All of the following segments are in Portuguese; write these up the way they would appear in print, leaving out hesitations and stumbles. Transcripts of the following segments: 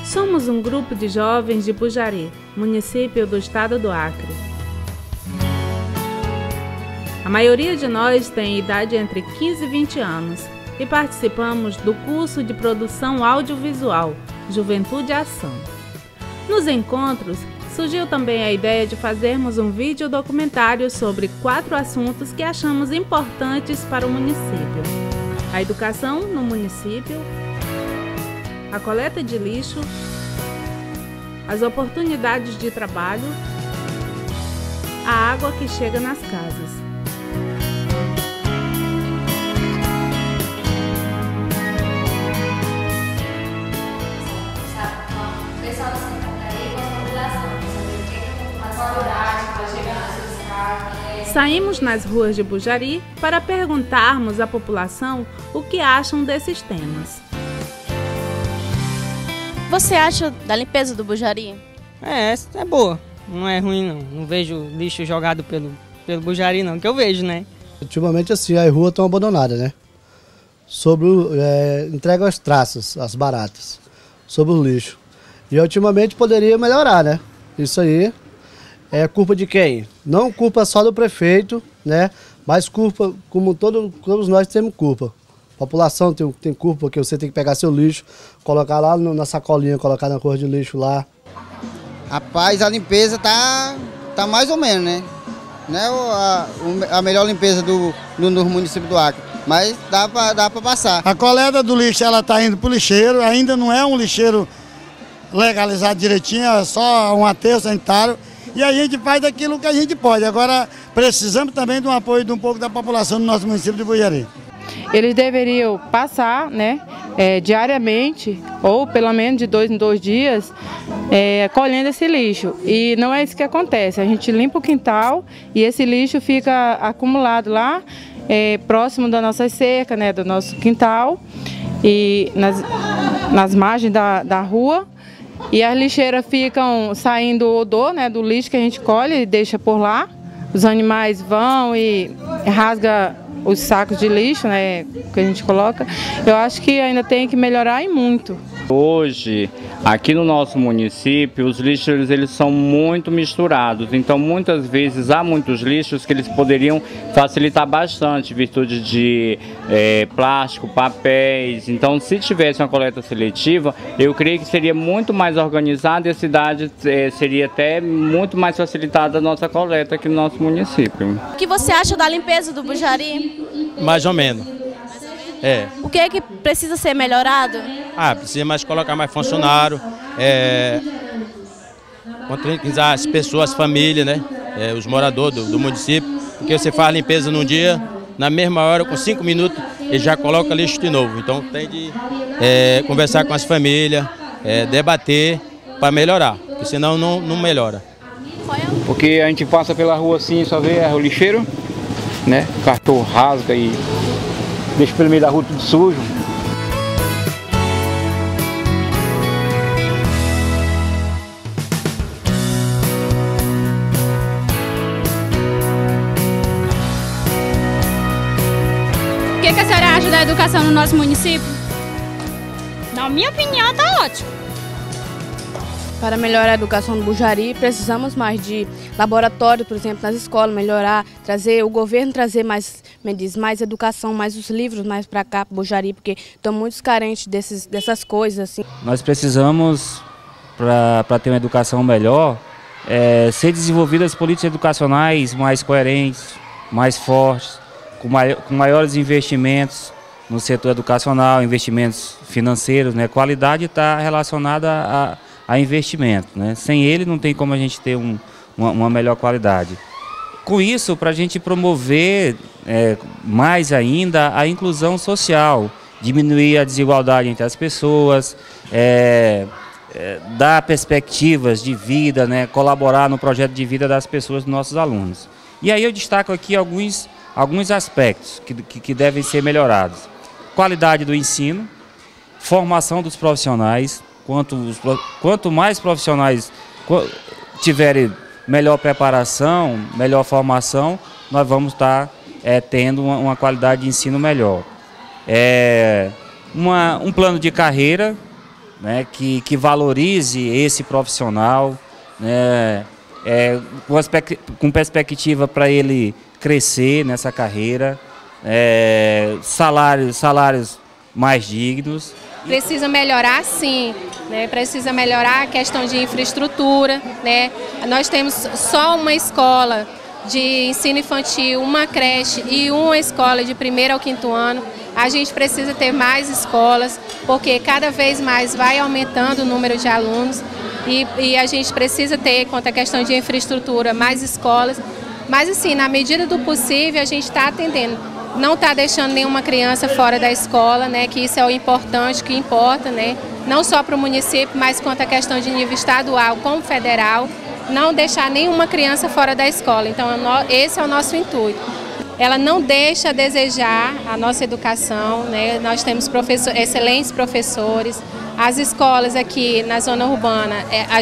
Somos um grupo de jovens de Bujari, município do estado do Acre. A maioria de nós tem idade entre 15 e 20 anos e participamos do curso de produção audiovisual Juventude Ação. Nos encontros, surgiu também a ideia de fazermos um vídeo documentário sobre 4 assuntos que achamos importantes para o município: a educação no município, a coleta de lixo, as oportunidades de trabalho, a água que chega nas casas. Saímos nas ruas de Bujari para perguntarmos à população o que acham desses temas. Você acha da limpeza do Bujari? É boa, não é ruim não. Não vejo lixo jogado pelo Bujari não, que eu vejo, né? Ultimamente assim, as ruas estão abandonadas, né? Sobre entrega as traças, as baratas, sobre o lixo. E ultimamente poderia melhorar, né? Isso aí é culpa de quem? Não culpa só do prefeito, né? Mas culpa, como todos nós temos culpa. A população tem culpa, porque você tem que pegar seu lixo, colocar lá na sacolinha, colocar na cor de lixo lá. Rapaz, a limpeza tá mais ou menos, né? Não é a melhor limpeza do município do Acre, mas dá pra passar. A coleta do lixo, ela tá indo pro lixeiro, ainda não é um lixeiro legalizado direitinho, é só um aterro sanitário. E a gente faz daquilo que a gente pode. Agora, precisamos também do apoio de um pouco da população do nosso município de Bujari. Eles deveriam passar, né, diariamente, ou pelo menos de 2 em 2 dias, colhendo esse lixo. E não é isso que acontece. A gente limpa o quintal e esse lixo fica acumulado lá, próximo da nossa cerca, né, do nosso quintal, e nas margens da rua. E as lixeiras ficam saindo o odor, né, do lixo que a gente colhe e deixa por lá. Os animais vão e rasgam os sacos de lixo, né, que a gente coloca. Eu acho que ainda tem que melhorar e muito. Hoje, aqui no nosso município, os lixos eles são muito misturados, então muitas vezes há muitos lixos que eles poderiam facilitar bastante, em virtude de plástico, papéis. Então, se tivesse uma coleta seletiva, eu creio que seria muito mais organizada e a cidade seria até muito mais facilitada a nossa coleta aqui no nosso município. O que você acha da limpeza do Bujari? Mais ou menos. O que é que precisa ser melhorado? Precisa colocar mais funcionário, tranquilizar as pessoas, as famílias, né? Os moradores do município, porque você faz a limpeza num dia, na mesma hora, com 5 minutos, ele já coloca lixo de novo. Então tem de conversar com as famílias, debater para melhorar, porque senão não melhora. Porque a gente passa pela rua assim, só vê o lixeiro, né? O cartão rasga e deixa pelo meio da rua tudo sujo. O que a senhora acha da educação no nosso município? Na minha opinião, tá ótimo. Para melhorar a educação do Bujari, precisamos mais de laboratório, por exemplo, nas escolas, melhorar, o governo trazer mais educação, mais os livros mais para cá, para o Bujari, porque estão muito carentes dessas coisas. Assim. Nós precisamos, para ter uma educação melhor, ser desenvolvidas políticas educacionais mais coerentes, mais fortes, com maiores investimentos no setor educacional, investimentos financeiros, né? Qualidade está relacionada a investimento, né? Sem ele não tem como a gente ter uma melhor qualidade. Com isso, para a gente promover mais ainda a inclusão social, diminuir a desigualdade entre as pessoas, dar perspectivas de vida, né? Colaborar no projeto de vida das pessoas, dos nossos alunos. E aí eu destaco aqui alguns aspectos que devem ser melhorados. Qualidade do ensino, formação dos profissionais. Quanto mais profissionais tiverem melhor preparação, melhor formação, nós vamos estar tendo uma qualidade de ensino melhor. Um plano de carreira né, que valorize esse profissional, né, com perspectiva para ele crescer nessa carreira, salários mais dignos. Precisa melhorar, sim, né? Precisa melhorar a questão de infraestrutura, né? Nós temos só uma escola de ensino infantil, uma creche e uma escola de 1º ao 5º ano. A gente precisa ter mais escolas, porque cada vez mais vai aumentando o número de alunos e a gente precisa ter, quanto à questão de infraestrutura, mais escolas. Mas assim, na medida do possível, a gente está atendendo. Não está deixando nenhuma criança fora da escola, né? Que isso é o importante, que importa, né? Não só para o município, mas quanto à questão de nível estadual como federal, não deixar nenhuma criança fora da escola. Então, esse é o nosso intuito. Ela não deixa a desejar a nossa educação, né? Nós temos excelentes professores. As escolas aqui na zona urbana,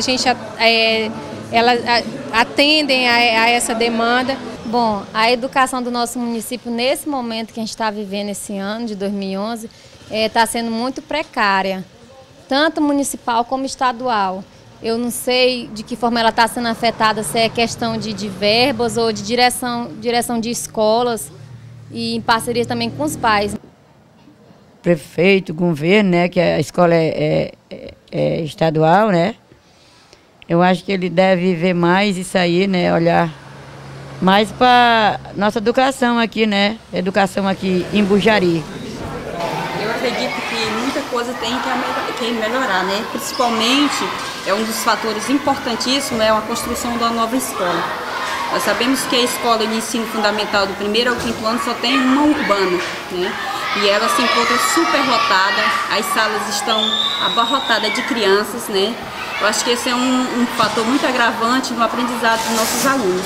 elas atendem a essa demanda. Bom, a educação do nosso município, nesse momento que a gente está vivendo esse ano, de 2011, está sendo muito precária, tanto municipal como estadual. Eu não sei de que forma ela está sendo afetada, se é questão de verbas ou de direção de escolas e em parceria também com os pais. Prefeito, governo, né, que a escola é estadual, né? Eu acho que ele deve ver mais isso aí, né, olhar mais para nossa educação aqui, né? Educação aqui em Bujari. Eu acredito que muita coisa tem que melhorar, né? Principalmente, um dos fatores importantíssimos é a construção da nova escola. Nós sabemos que a escola de ensino fundamental do 1º ao 5º ano só tem uma urbana, né? E ela se encontra superlotada, as salas estão abarrotadas de crianças, né? Eu acho que esse é um fator muito agravante no aprendizado dos nossos alunos.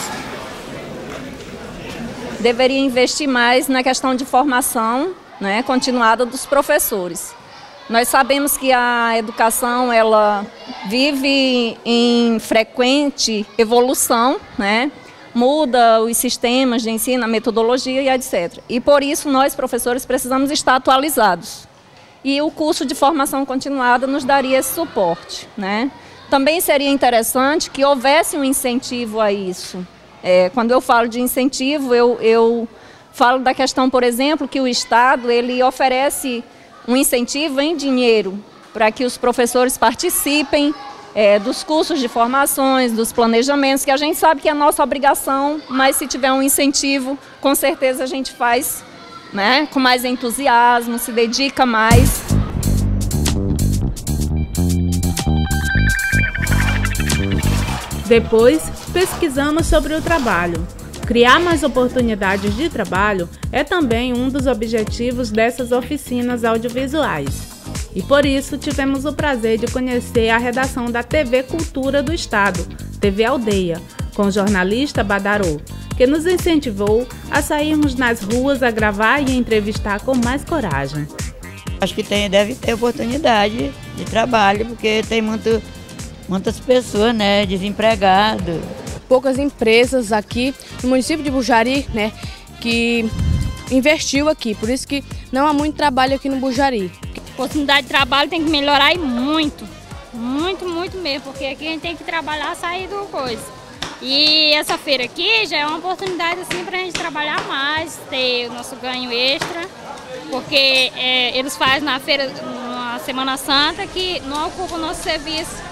Deveria investir mais na questão de formação, né, continuada dos professores. Nós sabemos que a educação ela vive em frequente evolução, né, muda os sistemas de ensino, a metodologia e etc. E por isso nós, professores, precisamos estar atualizados. E o curso de formação continuada nos daria esse suporte, né? Também seria interessante que houvesse um incentivo a isso. Quando eu falo de incentivo, eu falo da questão, por exemplo, que o Estado ele oferece um incentivo em dinheiro para que os professores participem dos cursos de formações, dos planejamentos, que a gente sabe que é a nossa obrigação, mas se tiver um incentivo, com certeza a gente faz, né, com mais entusiasmo, se dedica mais. Depois, pesquisamos sobre o trabalho. Criar mais oportunidades de trabalho é também um dos objetivos dessas oficinas audiovisuais. E por isso tivemos o prazer de conhecer a redação da TV Cultura do Estado, TV Aldeia, com o jornalista Badarô, que nos incentivou a sairmos nas ruas a gravar e entrevistar com mais coragem. Acho que deve ter oportunidade de trabalho, porque tem muitas pessoas, né, desempregadas. Poucas empresas aqui no município de Bujari, né, que investiu aqui, por isso que não há muito trabalho aqui no Bujari. A oportunidade de trabalho tem que melhorar e muito, muito mesmo, porque aqui a gente tem que trabalhar, sair do coisa. E essa feira aqui já é uma oportunidade assim para a gente trabalhar mais, ter o nosso ganho extra, porque eles fazem na feira, na Semana Santa, que não ocupa o nosso serviço.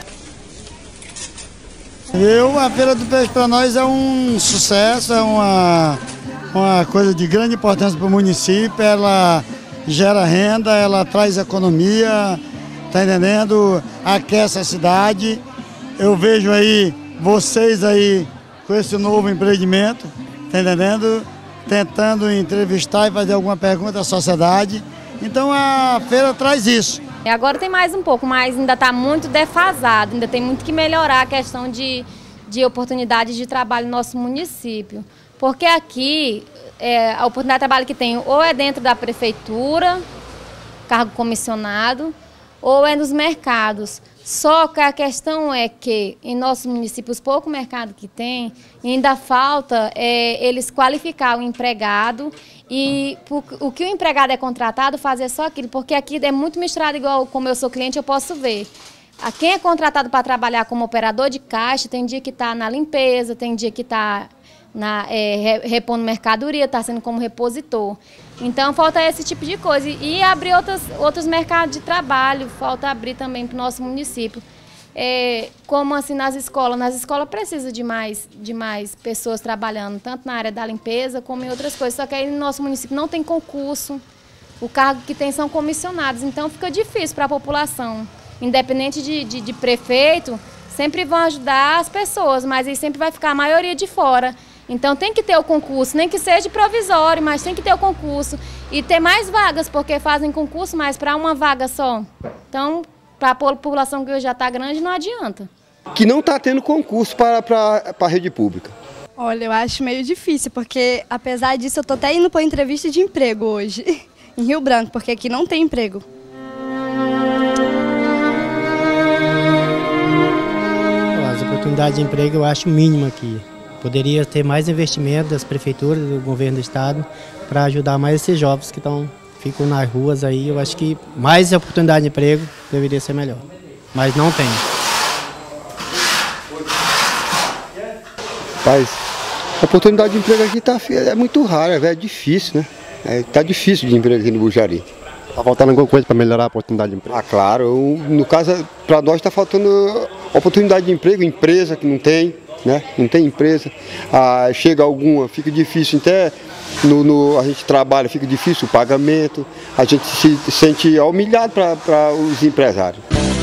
A Feira do Peixe para nós é um sucesso, é uma coisa de grande importância para o município, ela gera renda, ela traz economia, tá entendendo? Aquece a cidade. Eu vejo aí vocês aí com esse novo empreendimento, tá entendendo? Tentando entrevistar e fazer alguma pergunta à sociedade. Então a feira traz isso. Agora tem mais um pouco, mas ainda está muito defasado, ainda tem muito que melhorar a questão de oportunidades de trabalho no nosso município. Porque aqui, a oportunidade de trabalho que tem ou é dentro da prefeitura, cargo comissionado, ou é nos mercados. Só que a questão é que em nossos municípios, os poucos mercados que tem, ainda falta eles qualificar o empregado e o que o empregado é contratado fazer só aquilo, porque aqui é muito misturado, igual como eu sou cliente, eu posso ver. Quem é contratado para trabalhar como operador de caixa, tem dia que está na limpeza, tem dia que está repondo mercadoria, está sendo como repositor. Então falta esse tipo de coisa. E abrir outros mercados de trabalho, falta abrir também para o nosso município. Como assim nas escolas precisa de mais pessoas trabalhando, tanto na área da limpeza como em outras coisas. Só que aí no nosso município não tem concurso, o cargo que tem são comissionados, então fica difícil para a população. Independente de prefeito, sempre vão ajudar as pessoas, mas aí sempre vai ficar a maioria de fora. Então tem que ter o concurso, nem que seja provisório, mas tem que ter o concurso. E ter mais vagas, porque fazem concurso, mas para uma vaga só. Então, para a população que já está grande, não adianta. Que não está tendo concurso para a rede pública. Olha, eu acho meio difícil, porque apesar disso eu estou até indo para entrevista de emprego hoje, em Rio Branco, porque aqui não tem emprego. As oportunidades de emprego eu acho mínima aqui. Poderia ter mais investimento das prefeituras, do governo do estado, para ajudar mais esses jovens que ficam nas ruas aí. Eu acho que mais oportunidade de emprego deveria ser melhor, mas não tem. Rapaz, a oportunidade de emprego aqui é muito rara, é difícil, né? Tá difícil de emprego aqui no Bujari. Está faltando alguma coisa para melhorar a oportunidade de emprego? Ah, claro. No caso, para nós está faltando oportunidade de emprego, empresa que não tem, né? Não tem empresa. Chega alguma, fica difícil, até a gente trabalha, fica difícil o pagamento, a gente se sente humilhado para os empresários.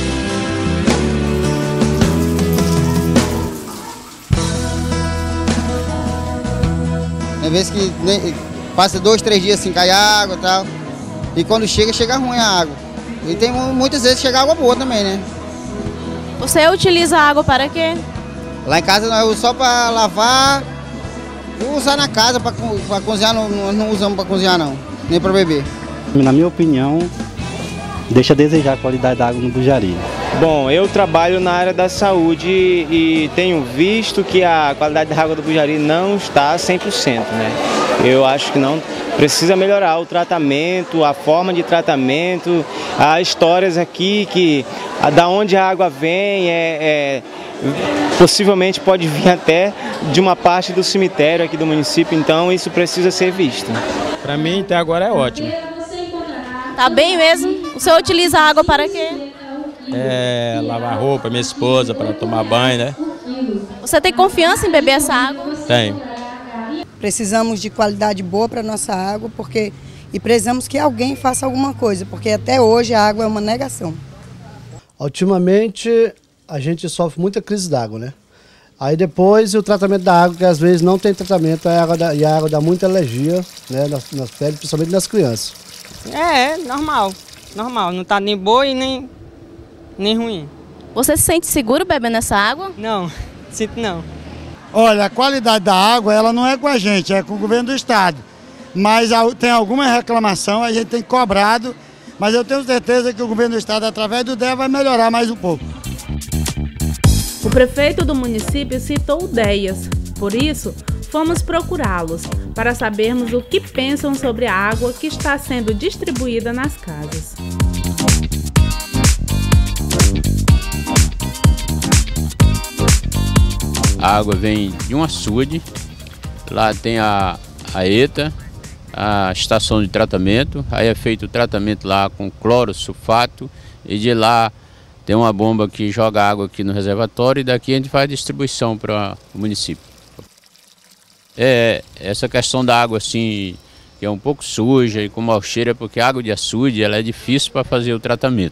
Tem vezes que passa 2, 3 dias sem cair água e tal. E quando chega ruim a água. E tem muitas vezes chega água boa também, né? Você utiliza a água para quê? Lá em casa nós usamos só para lavar e usar na casa para cozinhar, não usamos para cozinhar não, nem para beber. Na minha opinião, deixa a desejar a qualidade da água no Bujari. Bom, eu trabalho na área da saúde e tenho visto que a qualidade da água do Bujari não está 100%, né? Eu acho que não. Precisa melhorar o tratamento, a forma de tratamento, há histórias aqui que da onde a água vem possivelmente pode vir até de uma parte do cemitério aqui do município, então isso precisa ser visto. Para mim até agora é ótimo. Tá bem mesmo? O senhor utiliza a água para quê? Lavar roupa, minha esposa, para tomar banho, né? Você tem confiança em beber essa água? Tenho. Precisamos de qualidade boa para a nossa água, e precisamos que alguém faça alguma coisa, porque até hoje a água é uma negação. Ultimamente a gente sofre muita crise d'água, né? Aí depois o tratamento da água, que às vezes não tem tratamento, e a água dá muita alergia, né, nas peles, principalmente nas crianças. Normal, não tá nem boa e nem ruim. Você se sente seguro bebendo essa água? Não, sinto não. Olha, a qualidade da água, ela não é com a gente, é com o governo do estado. Mas tem alguma reclamação, a gente tem cobrado, mas eu tenho certeza que o governo do estado, através do DEA, vai melhorar mais um pouco. O prefeito do município citou o DEAS, por isso fomos procurá-los para sabermos o que pensam sobre a água que está sendo distribuída nas casas. A água vem de um açude, lá tem a ETA, a estação de tratamento, aí é feito o tratamento lá com cloro, sulfato, e de lá tem uma bomba que joga água aqui no reservatório e daqui a gente faz a distribuição para o município. Essa questão da água assim, que é um pouco suja e com mau cheiro, é porque a água de açude ela é difícil para fazer o tratamento.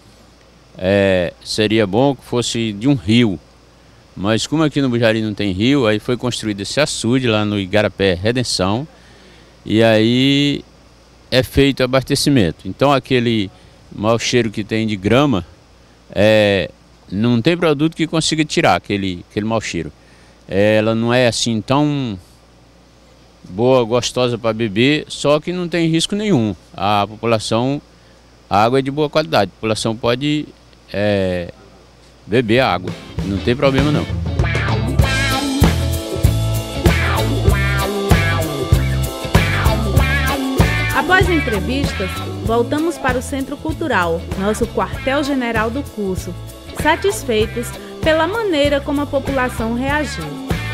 Seria bom que fosse de um rio. Mas como aqui no Bujari não tem rio, aí foi construído esse açude lá no Igarapé Redenção e aí é feito o abastecimento. Então aquele mau cheiro que tem de grama, não tem produto que consiga tirar aquele mau cheiro. Ela não é assim tão boa, gostosa para beber, só que não tem risco nenhum. A população a água é de boa qualidade, a população pode beber a água, não tem problema não. Após entrevistas, voltamos para o Centro Cultural, nosso quartel-general do curso, satisfeitos pela maneira como a população reagiu.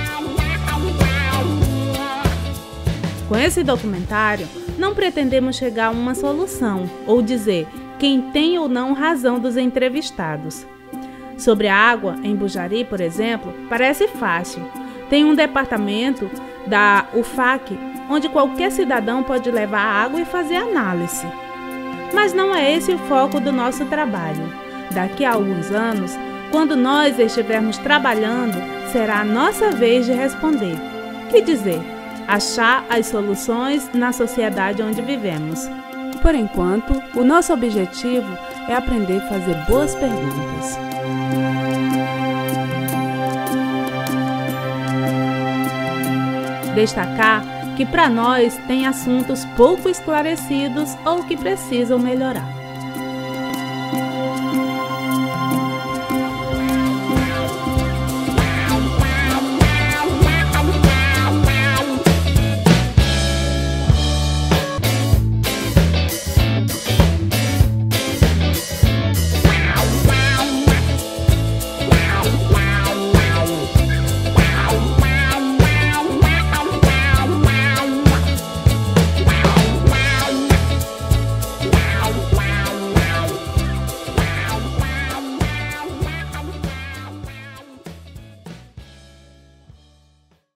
Com esse documentário, não pretendemos chegar a uma solução ou dizer quem tem ou não razão dos entrevistados. Sobre a água, em Bujari, por exemplo, parece fácil. Tem um departamento da UFAC, onde qualquer cidadão pode levar água e fazer análise. Mas não é esse o foco do nosso trabalho. Daqui a alguns anos, quando nós estivermos trabalhando, será a nossa vez de responder. Que dizer? Achar as soluções na sociedade onde vivemos. Por enquanto, o nosso objetivo é aprender a fazer boas perguntas. Destacar que para nós tem assuntos pouco esclarecidos ou que precisam melhorar.